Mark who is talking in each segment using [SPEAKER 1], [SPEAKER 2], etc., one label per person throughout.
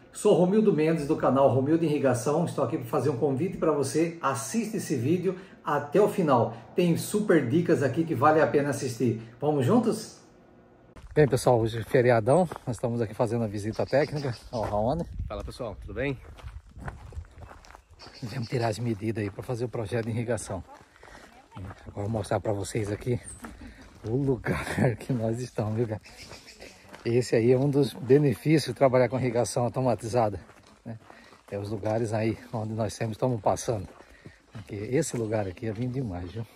[SPEAKER 1] Sou Romildo Mendes do canal Romildo Irrigação, estou aqui para fazer um convite para você, assista esse vídeo até o final, tem super dicas aqui que vale a pena assistir. Vamos juntos? Bem pessoal, hoje é feriadão, nós estamos aqui fazendo a visita técnica ao Raoni.
[SPEAKER 2] Fala pessoal, tudo bem?
[SPEAKER 1] Vamos tirar as medidas aí para fazer o projeto de irrigação. Agora vou mostrar para vocês aqui o lugar que nós estamos, viu, cara? Esse aí é um dos benefícios de trabalhar com irrigação automatizada, né? É os lugares aí onde nós sempre estamos passando. Porque esse lugar aqui é lindo demais, viu?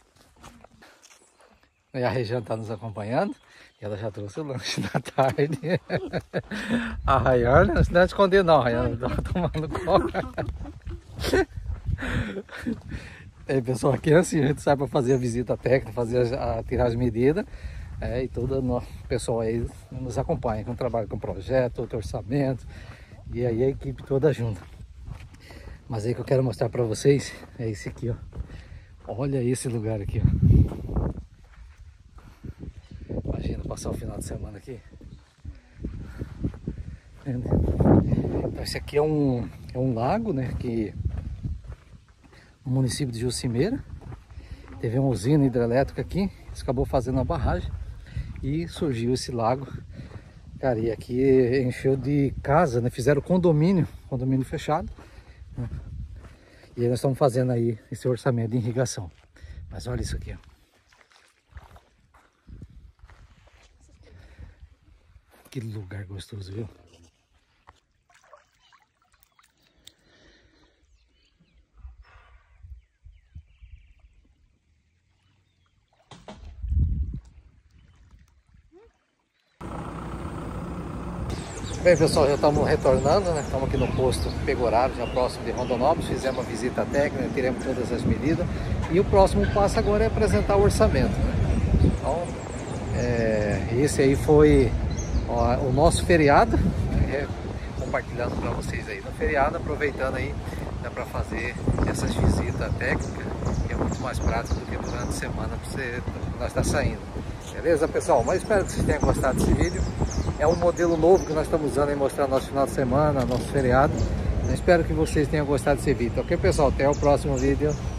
[SPEAKER 1] E a Regiane está nos acompanhando e ela já trouxe o lanche da tarde. A Rayane, não se deve esconder não, a Rayane está tomando coca. E pessoal, aqui é assim, a gente sai para fazer a visita técnica, tirar as medidas. E todo o pessoal aí nos acompanha, com trabalho com projeto, outro orçamento, e aí a equipe toda junta. Mas aí que eu quero mostrar para vocês é esse aqui, ó. Olha esse lugar aqui, ó. Imagina passar o final de semana aqui. Então esse aqui é um lago, né, que no município de Jucimeira teve uma usina hidrelétrica aqui, acabou fazendo uma barragem e surgiu esse lago, cara, e aqui encheu de casa, né? Fizeram condomínio fechado, né? E aí nós estamos fazendo aí esse orçamento de irrigação. Mas olha isso aqui, ó. Que lugar gostoso, viu? Bem pessoal, já estamos retornando, né? Estamos aqui no posto Pegoraro, já próximo de Rondonópolis. Fizemos uma visita técnica, tiramos todas as medidas. E o próximo passo agora é apresentar o orçamento, né? Então, esse aí foi o nosso feriado, né? Compartilhando para vocês aí no feriado, aproveitando aí, dá para fazer essas visitas técnicas, que é muito mais prático do que durante a semana nós está saindo. Beleza pessoal? Mas espero que vocês tenham gostado desse vídeo. É um modelo novo que nós estamos usando em mostrar nosso final de semana, nosso feriado. Eu espero que vocês tenham gostado desse vídeo. Ok pessoal? Até o próximo vídeo.